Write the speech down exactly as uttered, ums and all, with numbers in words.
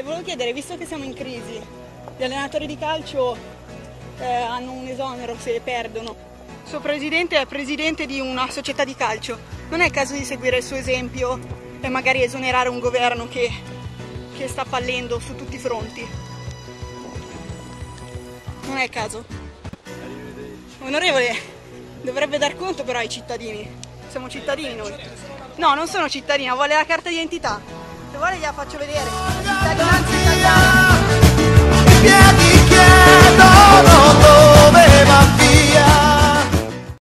volevo chiedere, visto che siamo in crisi, gli allenatori di calcio eh, hanno un esonero se perdono. Il suo presidente è presidente di una società di calcio. Non è il caso di seguire il suo esempio e magari esonerare un governo che, che sta fallendo su tutti i fronti? Non è il caso? Onorevole, dovrebbe dar conto però ai cittadini. Siamo cittadini noi. No, non sono cittadina, vuole la carta d'identità. Se vuole gliela faccio vedere. Cittadinanza italiana. I piedi chiedono dove va via.